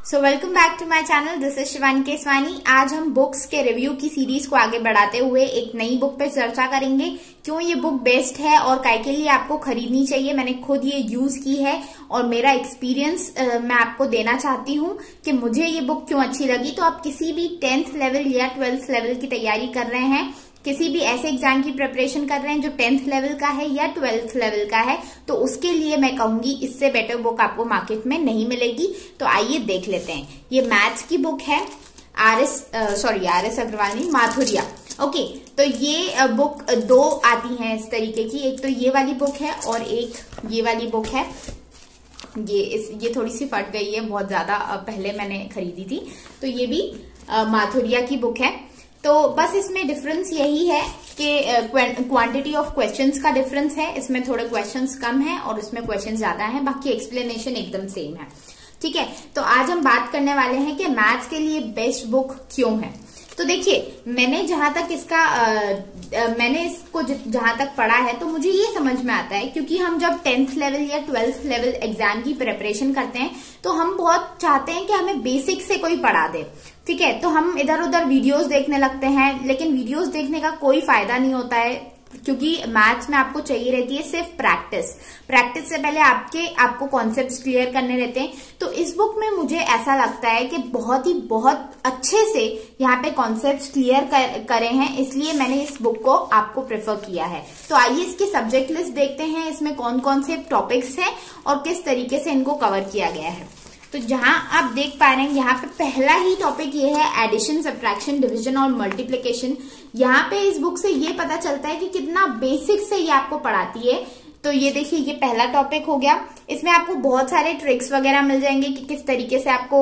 So welcome back to my channel, this is Shivani Keswani. आज हम books के रिव्यू की सीरीज को आगे बढ़ाते हुए एक नई बुक पे चर्चा करेंगे। क्यों ये बुक बेस्ट है और काय के लिए आपको खरीदनी चाहिए। मैंने खुद ये यूज की है और मेरा एक्सपीरियंस मैं आपको देना चाहती हूँ कि मुझे ये बुक क्यों अच्छी लगी। तो आप किसी भी 10th लेवल या 12th लेवल की तैयारी कर रहे हैं, किसी भी ऐसे एग्जाम की प्रिपरेशन कर रहे हैं जो 10th लेवल का है या 12th लेवल का है, तो उसके लिए मैं कहूंगी इससे बेटर बुक आपको मार्केट में नहीं मिलेगी। तो आइए देख लेते हैं। ये मैथ्स की बुक है, आर एस अग्रवाल नहीं, माथुरिया। ओके, तो ये बुक दो आती हैं इस तरीके की। एक तो ये वाली बुक है और एक ये वाली बुक है। ये थोड़ी सी फट गई है, बहुत ज्यादा पहले मैंने खरीदी थी। तो ये भी माथुरिया की बुक है। तो बस इसमें डिफरेंस यही है कि क्वांटिटी ऑफ क्वेश्चंस का डिफरेंस है। इसमें थोड़े क्वेश्चंस कम है और इसमें क्वेश्चंस ज्यादा हैं, बाकी एक्सप्लेनेशन एकदम सेम है। ठीक है, तो आज हम बात करने वाले हैं कि मैथ्स के लिए बेस्ट बुक क्यों है। तो देखिए, मैंने जहां तक इसको जहां तक पढ़ा है तो मुझे ये समझ में आता है, क्योंकि हम जब 10th लेवल या 12th लेवल एग्जाम की प्रिपरेशन करते हैं तो हम बहुत चाहते हैं कि हमें बेसिक से कोई पढ़ा दे। ठीक है, तो हम इधर उधर वीडियोस देखने लगते हैं, लेकिन वीडियोस देखने का कोई फायदा नहीं होता है, क्योंकि मैथ्स में आपको चाहिए रहती है सिर्फ प्रैक्टिस से पहले आपको कॉन्सेप्ट्स क्लियर करने रहते हैं। तो इस बुक में मुझे ऐसा लगता है कि बहुत अच्छे से यहाँ पे कॉन्सेप्ट्स क्लियर करे हैं, इसलिए मैंने इस बुक को आपको प्रेफर किया है। तो आइए इसकी सब्जेक्ट लिस्ट देखते हैं, इसमें कौन कौन से टॉपिक्स हैं और किस तरीके से इनको कवर किया गया है। तो जहां आप देख पा रहे हैं, यहाँ पे पहला ही टॉपिक ये है एडिशन, सब्ट्रैक्शन, डिवीजन और मल्टीप्लिकेशन। यहाँ पे इस बुक से ये पता चलता है कि कितना बेसिक से ये आपको पढ़ाती है। तो ये देखिए, ये पहला टॉपिक हो गया। इसमें आपको बहुत सारे ट्रिक्स वगैरह मिल जाएंगे कि किस तरीके से आपको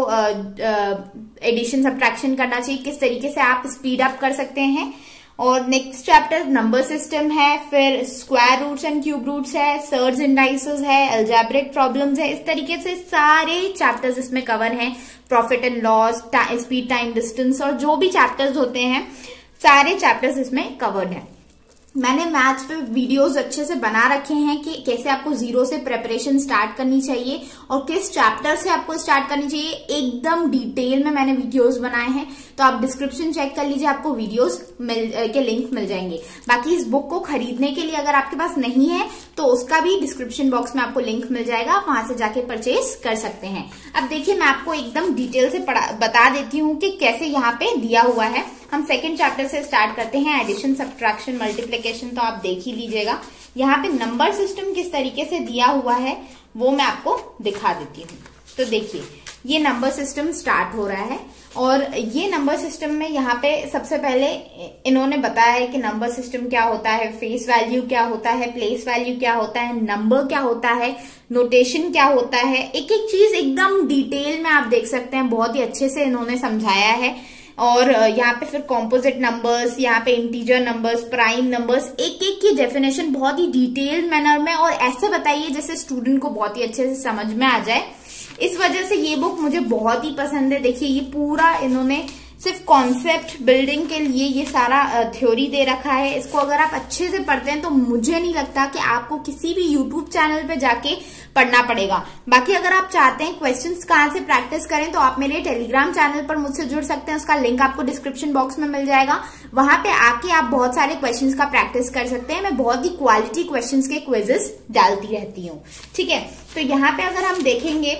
एडिशन सब्ट्रैक्शन करना चाहिए, किस तरीके से आप स्पीड अप कर सकते हैं। और नेक्स्ट चैप्टर नंबर सिस्टम है, फिर square roots and cube roots है, सर्ज इंडाइसेस है, अलजेब्रिक प्रॉब्लम्स है। इस तरीके से सारे चैप्टर्स इसमें कवर हैं। Profit and loss, speed, time, distance और जो भी चैप्टर्स होते हैं, सारे चैप्टर्स इसमें कवर्ड हैं। मैंने मैथ्स पे वीडियोस अच्छे से बना रखे हैं कि कैसे आपको जीरो से प्रिपरेशन स्टार्ट करनी चाहिए और किस चैप्टर से आपको स्टार्ट करनी चाहिए। एकदम डिटेल में मैंने वीडियोस बनाए हैं, तो आप डिस्क्रिप्शन चेक कर लीजिए, आपको वीडियोस के लिंक मिल जाएंगे। बाकी इस बुक को खरीदने के लिए अगर आपके पास नहीं है तो उसका भी डिस्क्रिप्शन बॉक्स में आपको लिंक मिल जाएगा, आप वहां से जाके परचेज कर सकते हैं। अब देखिए, मैं आपको एकदम डिटेल से बता देती हूँ कि कैसे यहाँ पे दिया हुआ है। हम सेकंड चैप्टर से स्टार्ट करते हैं, एडिशन, सब्ट्रैक्शन, मल्टीप्लिकेशन। तो आप देख ही लीजिएगा, यहाँ पे नंबर सिस्टम किस तरीके से दिया हुआ है वो मैं आपको दिखा देती हूँ। तो देखिए, ये नंबर सिस्टम स्टार्ट हो रहा है और ये नंबर सिस्टम में यहाँ पे सबसे पहले इन्होंने बताया है कि नंबर सिस्टम क्या होता है, फेस वैल्यू क्या होता है, प्लेस वैल्यू क्या होता है, नंबर क्या होता है, नोटेशन क्या होता है। एक एक चीज एकदम डिटेल में आप देख सकते हैं, बहुत ही अच्छे से इन्होंने समझाया है। और यहाँ पे फिर कॉम्पोजिट नंबर्स, यहाँ पे इंटीजर नंबर्स, प्राइम नंबर्स, एक एक की डेफिनेशन बहुत ही डिटेल्ड मैनर में और ऐसे बताइए जैसे स्टूडेंट को बहुत ही अच्छे से समझ में आ जाए। इस वजह से ये बुक मुझे बहुत ही पसंद है। देखिए, ये पूरा इन्होंने सिर्फ कॉन्सेप्ट बिल्डिंग के लिए ये सारा थ्योरी दे रखा है। इसको अगर आप अच्छे से पढ़ते हैं तो मुझे नहीं लगता कि आपको किसी भी यूट्यूब चैनल पे जाके पढ़ना पड़ेगा। बाकी अगर आप चाहते हैं क्वेश्चंस कहाँ से प्रैक्टिस करें तो आप मेरे टेलीग्राम चैनल पर मुझसे जुड़ सकते हैं, उसका लिंक आपको डिस्क्रिप्शन बॉक्स में मिल जाएगा। वहां पे आके आप बहुत सारे क्वेश्चंस का प्रैक्टिस कर सकते हैं। मैं बहुत ही क्वालिटी क्वेश्चंस के क्विजेस डालती रहती हूँ। ठीक है, तो यहाँ पे अगर हम देखेंगे,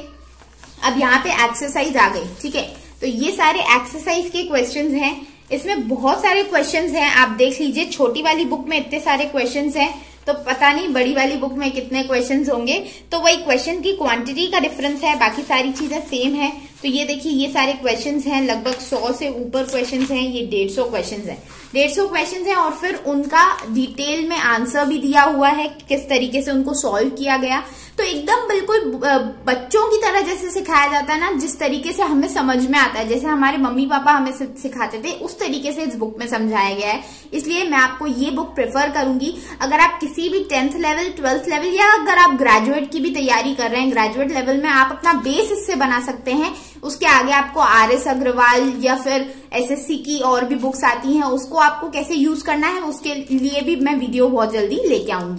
अब यहाँ पे एक्सरसाइज आ गई। ठीक है, तो ये सारे एक्सरसाइज के क्वेश्चंस हैं। इसमें बहुत सारे क्वेश्चंस हैं, आप देख लीजिए। छोटी वाली बुक में इतने सारे क्वेश्चंस हैं, तो पता नहीं बड़ी वाली बुक में कितने क्वेश्चंस होंगे। तो वही क्वेश्चन की क्वांटिटी का डिफरेंस है, बाकी सारी चीजें सेम है। तो ये देखिए, ये सारे क्वेश्चंस हैं, लगभग 100 से ऊपर क्वेश्चंस हैं। ये 150 क्वेश्चंस हैं, 150 क्वेश्चंस हैं और फिर उनका डिटेल में आंसर भी दिया हुआ है, किस तरीके से उनको सॉल्व किया गया। तो एकदम बिल्कुल बच्चों की तरह जैसे सिखाया जाता है ना, जिस तरीके से हमें समझ में आता है, जैसे हमारे मम्मी पापा हमें सिखाते थे, उस तरीके से इस बुक में समझाया गया है। इसलिए मैं आपको ये बुक प्रेफर करूंगी। अगर आप किसी भी 10th लेवल, 12th लेवल या अगर आप ग्रेजुएट की भी तैयारी कर रहे हैं, ग्रेजुएट लेवल में आप अपना बेस इससे बना सकते हैं। उसके आगे आपको RS अग्रवाल या फिर SSC की और भी बुक्स आती हैं, उसको आपको कैसे यूज करना है उसके लिए भी मैं वीडियो बहुत जल्दी लेके आऊंगी।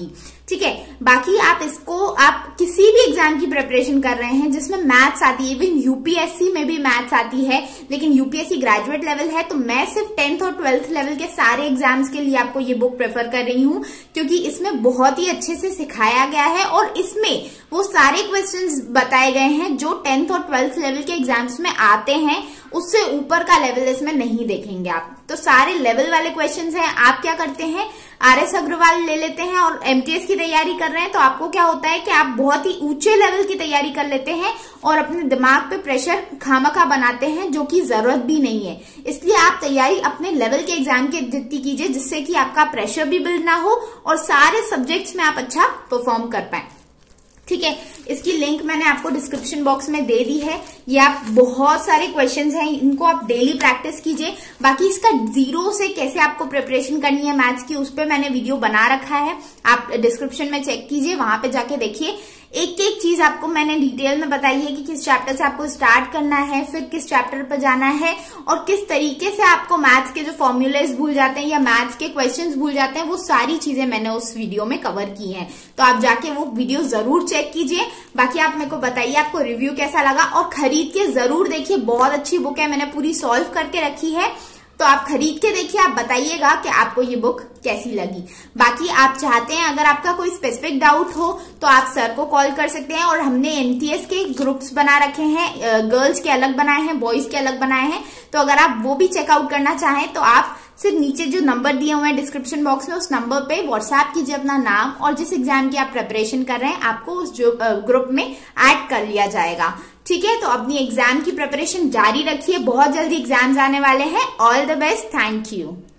ठीक है। बाकी आप किसी भी एग्जाम की प्रिपरेशन कर रहे हैं जिसमें मैथ्स आती है, इवन यूपीएससी में भी मैथ्स आती है, लेकिन यूपीएससी ग्रेजुएट लेवल है, तो मैं सिर्फ 10th और 12th लेवल के सारे एग्जाम्स के लिए आपको ये बुक प्रेफर कर रही हूँ, क्योंकि इसमें बहुत ही अच्छे से सिखाया गया है और इसमें वो सारे क्वेश्चंस बताए गए हैं जो 10th और 12th लेवल के एग्जाम्स में आते हैं, उससे ऊपर का लेवल इसमें नहीं देखेंगे आप। तो सारे लेवल वाले क्वेश्चंस हैं। आप क्या करते हैं, आरएस अग्रवाल ले लेते हैं और एमटीएस की तैयारी कर रहे हैं, तो आपको क्या होता है कि आप बहुत ही ऊंचे लेवल की तैयारी कर लेते हैं और अपने दिमाग पे प्रेशर खामखा बनाते हैं, जो कि जरूरत भी नहीं है। इसलिए आप तैयारी अपने लेवल के एग्जाम के जितनी कीजिए, जिससे कि आपका प्रेशर भी बिल्ड ना हो और सारे सब्जेक्ट्स में आप अच्छा परफॉर्म कर पाए। ठीक है, इसकी लिंक मैंने आपको डिस्क्रिप्शन बॉक्स में दे दी है। ये आप बहुत सारे क्वेश्चंस हैं, इनको आप डेली प्रैक्टिस कीजिए। बाकी इसका जीरो से कैसे आपको प्रिपरेशन करनी है मैथ्स की, उस पर मैंने वीडियो बना रखा है, आप डिस्क्रिप्शन में चेक कीजिए, वहां पे जाके देखिए। एक एक चीज आपको मैंने डिटेल में बताई है कि किस चैप्टर से आपको स्टार्ट करना है, फिर किस चैप्टर पर जाना है और किस तरीके से आपको मैथ्स के जो फॉर्मूलेज भूल जाते हैं या मैथ्स के क्वेश्चंस भूल जाते हैं, वो सारी चीजें मैंने उस वीडियो में कवर की हैं। तो आप जाके वो वीडियो जरूर चेक कीजिए। बाकी आप मेरे को बताइए आपको रिव्यू कैसा लगा और खरीद के जरूर देखिए, बहुत अच्छी बुक है, मैंने पूरी सॉल्व करके रखी है, तो आप खरीद के देखिए, आप बताइएगा कि आपको ये बुक कैसी लगी। बाकी आप चाहते हैं अगर आपका कोई स्पेसिफिक डाउट हो तो आप सर को कॉल कर सकते हैं, और हमने एमटीएस के ग्रुप्स बना रखे हैं, गर्ल्स के अलग बनाए हैं, बॉयज के अलग बनाए हैं, तो अगर आप वो भी चेकआउट करना चाहें तो आप सिर्फ नीचे जो नंबर दिए हुए हैं डिस्क्रिप्शन बॉक्स में, उस नंबर पे व्हाट्सएप कीजिए अपना नाम और जिस एग्जाम की आप प्रिपरेशन कर रहे हैं, आपको उस जो ग्रुप में ऐड कर लिया जाएगा। ठीक है, तो अपनी एग्जाम की प्रिपरेशन जारी रखिए, बहुत जल्दी एग्जाम्स आने वाले हैं। All the best, thank you.